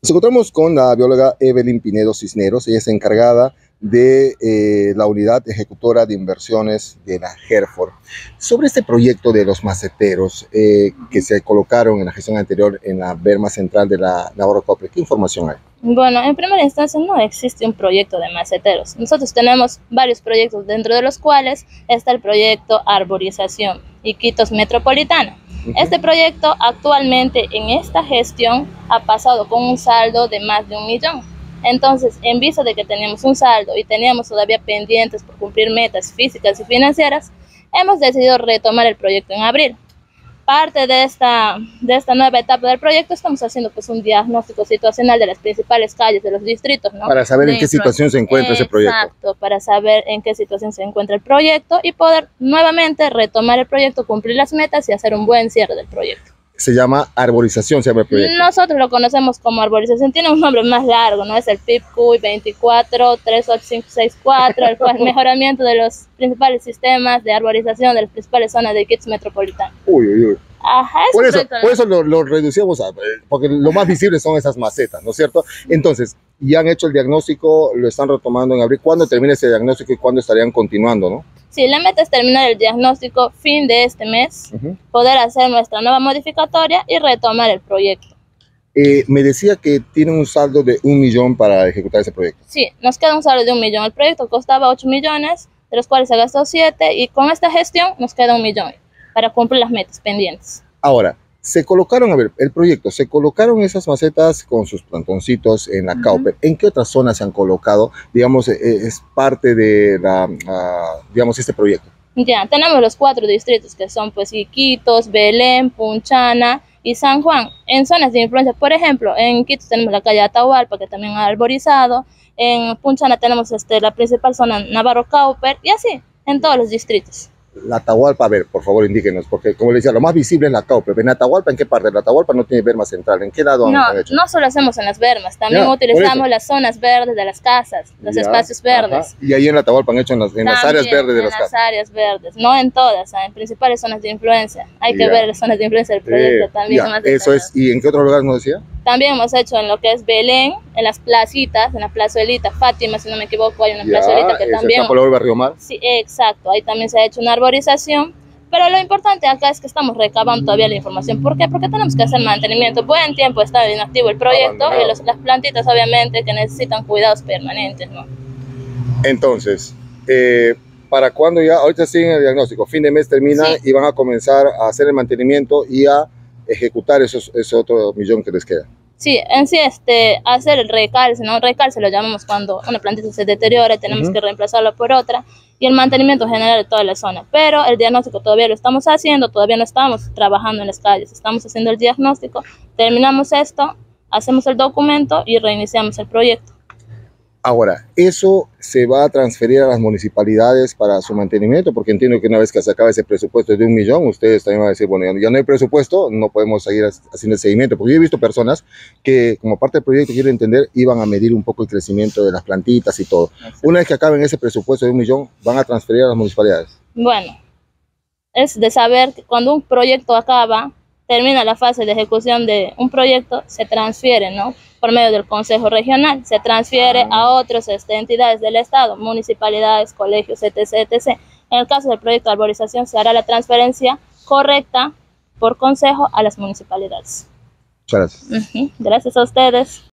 Nos encontramos con la bióloga Evelyn Pinedo Cisneros. Ella es encargada de la unidad ejecutora de inversiones de la Hereford. Sobre este proyecto de los maceteros que se colocaron en la gestión anterior en la berma central de la Navarro Copper, ¿qué información hay? Bueno, en primera instancia no existe un proyecto de maceteros. Nosotros tenemos varios proyectos, dentro de los cuales está el proyecto Arborización Iquitos Metropolitana. Este proyecto actualmente en esta gestión ha pasado con un saldo de más de 1 millón. Entonces, en vista de que teníamos un saldo y teníamos todavía pendientes por cumplir metas físicas y financieras, hemos decidido retomar el proyecto en abril. Parte de esta nueva etapa del proyecto estamos haciendo pues un diagnóstico situacional de las principales calles de los distritos, ¿no? Para saber en qué situación se encuentra ese proyecto. Exacto, para saber en qué situación se encuentra el proyecto y poder nuevamente retomar el proyecto, cumplir las metas y hacer un buen cierre del proyecto. Se llama arborización, se llama el proyecto. Nosotros lo conocemos como arborización, tiene un nombre más largo, ¿no? Es el PIB-CUI 2438564, el mejoramiento de los principales sistemas de arborización de las principales zonas de Iquitos Metropolitana. Uy. Ajá, por eso lo reducimos, porque lo más visible son esas macetas, ¿no es cierto? Entonces, ya han hecho el diagnóstico, lo están retomando en abril. ¿Cuándo termina ese diagnóstico y cuándo estarían continuando, no? Sí, la meta es terminar el diagnóstico fin de este mes, poder hacer nuestra nueva modificatoria y retomar el proyecto. Me decía que tienen un saldo de 1 millón para ejecutar ese proyecto. Sí, nos queda un saldo de 1 millón. El proyecto costaba 8 millones, de los cuales se gastó 7, y con esta gestión nos queda 1 millón para cumplir las metas pendientes. Ahora, se colocaron, a ver, el proyecto, se colocaron esas macetas con sus plantoncitos en la Cauper. ¿En qué otras zonas se han colocado? Digamos, es parte de digamos, este proyecto. Ya, tenemos los 4 distritos que son pues Iquitos, Belén, Punchana y San Juan. En zonas de influencia, por ejemplo, en Iquitos tenemos la calle Atahualpa, que también ha arborizado. En Punchana tenemos la principal zona Navarro Copper, y así, en todos los distritos. La Atahualpa, a ver, por favor, indíquenos, porque como le decía, lo más visible es la Cauper. ¿En Atahualpa en qué parte? La Atahualpa no tiene berma central. ¿En qué lado han hecho? No solo hacemos en las bermas, también utilizamos las zonas verdes de las casas, los espacios verdes. Y ahí en la Atahualpa han hecho en las áreas verdes de las casas. En las áreas verdes, no en todas, en principales zonas de influencia. Hay que ver las zonas de influencia del proyecto también. Eso es. ¿Y en qué otro lugar nos decía? También hemos hecho en lo que es Belén, en las placitas, en la plazuelita Fátima, si no me equivoco, hay una plazuelita que también... ¿Está por el Barrio Mar? Sí, exacto, ahí también se ha hecho una arborización, pero lo importante acá es que estamos recabando todavía la información. ¿Por qué? Porque tenemos que hacer mantenimiento. Buen tiempo está inactivo el proyecto y las plantitas obviamente que necesitan cuidados permanentes, ¿no? Entonces, ¿para cuándo ya? Ahorita siguen el diagnóstico, fin de mes termina y van a comenzar a hacer el mantenimiento y a ejecutar ese otro millón que les queda. Sí, en sí hacer el recalce, ¿no? Recalce lo llamamos cuando una plantita se deteriora y tenemos que reemplazarla por otra, y el mantenimiento general de toda la zona. Pero el diagnóstico todavía lo estamos haciendo, todavía no estamos trabajando en las calles, estamos haciendo el diagnóstico, terminamos esto, hacemos el documento y reiniciamos el proyecto. Ahora, ¿eso se va a transferir a las municipalidades para su mantenimiento? Porque entiendo que una vez que se acabe ese presupuesto de 1 millón, ustedes también van a decir, bueno, ya no hay presupuesto, no podemos seguir haciendo el seguimiento. Porque yo he visto personas que, como parte del proyecto, quiero entender, iban a medir un poco el crecimiento de las plantitas y todo. Una vez que acaben ese presupuesto de 1 millón, ¿van a transferir a las municipalidades? Bueno, es de saber que cuando un proyecto acaba, termina la fase de ejecución de un proyecto, se transfiere, ¿no? Por medio del Consejo Regional, se transfiere a otras entidades del Estado, municipalidades, colegios, etc., etc. En el caso del proyecto de arborización, se hará la transferencia correcta por consejo a las municipalidades. Muchas gracias. Gracias a ustedes.